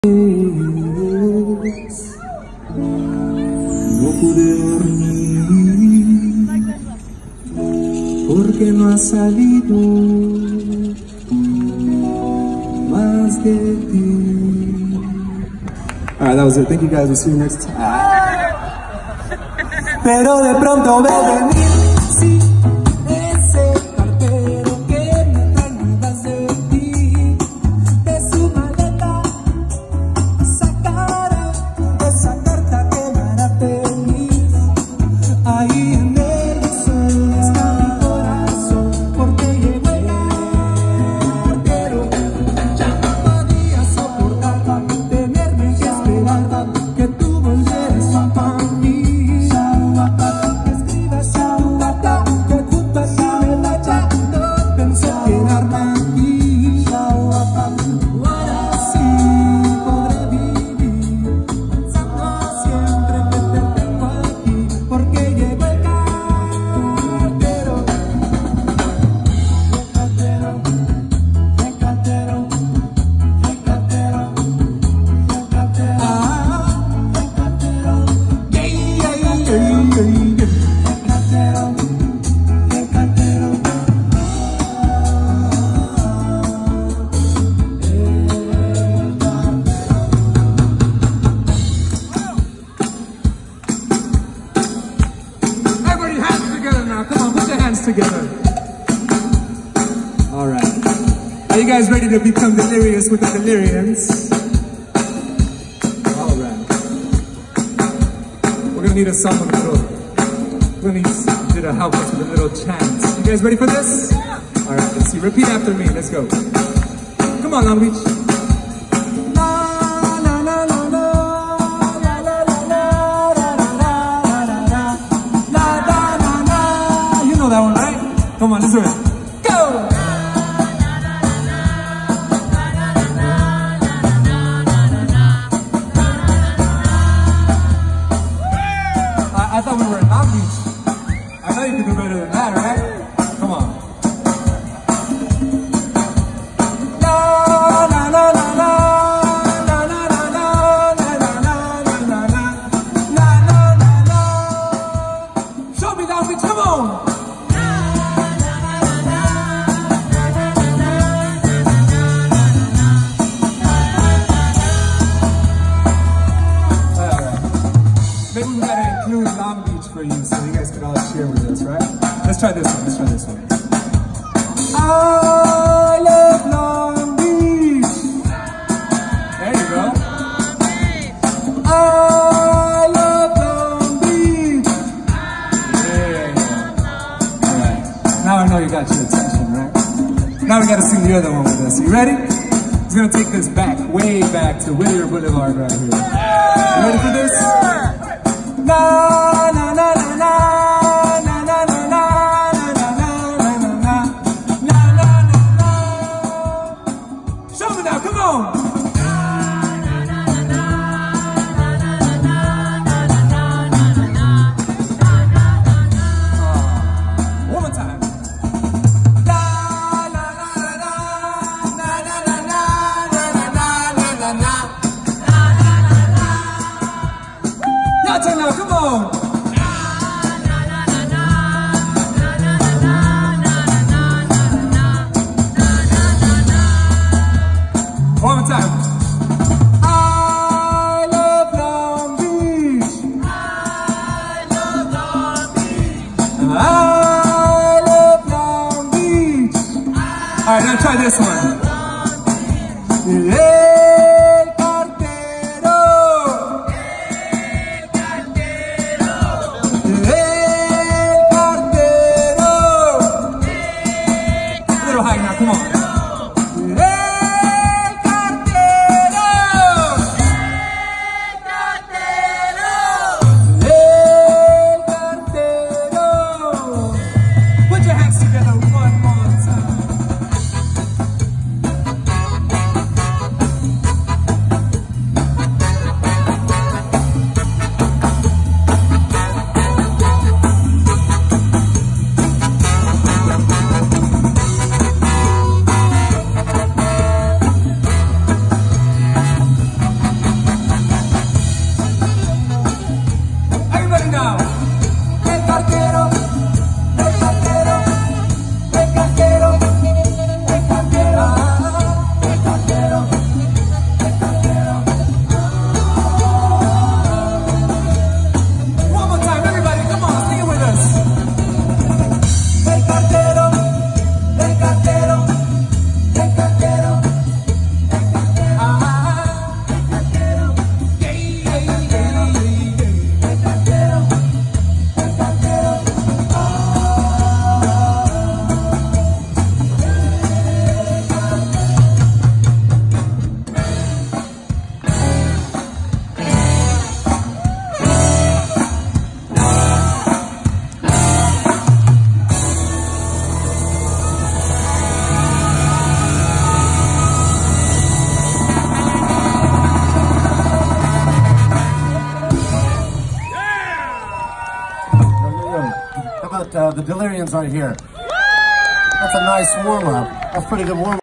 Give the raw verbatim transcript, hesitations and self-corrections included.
No pude dormir porque no ha salido más de ti. Alright, that was it. Thank you guys. We'll see you next time. Pero de pronto veo venir, sí, ese cartero que me trae nuevas de ti. De su maleta sacará esa carta que me hará feliz. Ahí en el sol está mi corazón, porque llegó el cartero. Ya no podía soportar tenerme que esperar que tú volvieras para mí. Together. All right. Are you guys ready to become delirious with the Delirians? All right. We're gonna need a song with a little. We're gonna need you to help us with a little chant. You guys ready for this? All right. Let's see. Repeat after me. Let's go. Come on, Long Beach. That one, right? Come on, let's do it. Go! I, I thought we were in Long Beach. I know you can do better than that, right? Come on. La la la la la la la la la la la la la la la. Show me Long Beach, come on! Maybe we gotta include Long Beach for you so you guys can all cheer with us, right? Let's try this one, let's try this one. I love Long Beach. There you go. I love Long Beach. Yeah. Alright. Now I know you got your attention, right? Now we gotta sing the other one with us. You ready? It's gonna take this back, way back to Whittier Boulevard right here. You ready for this? Na na na na na na na na na na na na na na. Show me now, come on. One more time. La la la la na na na na na na na na. Now, come on! One more time. I love Long Beach. I love Long Beach. I love Long Beach. All right, now try this one. Yeah. I about uh, the Delirians right here? That's a nice warm-up. That's a pretty good warm-up.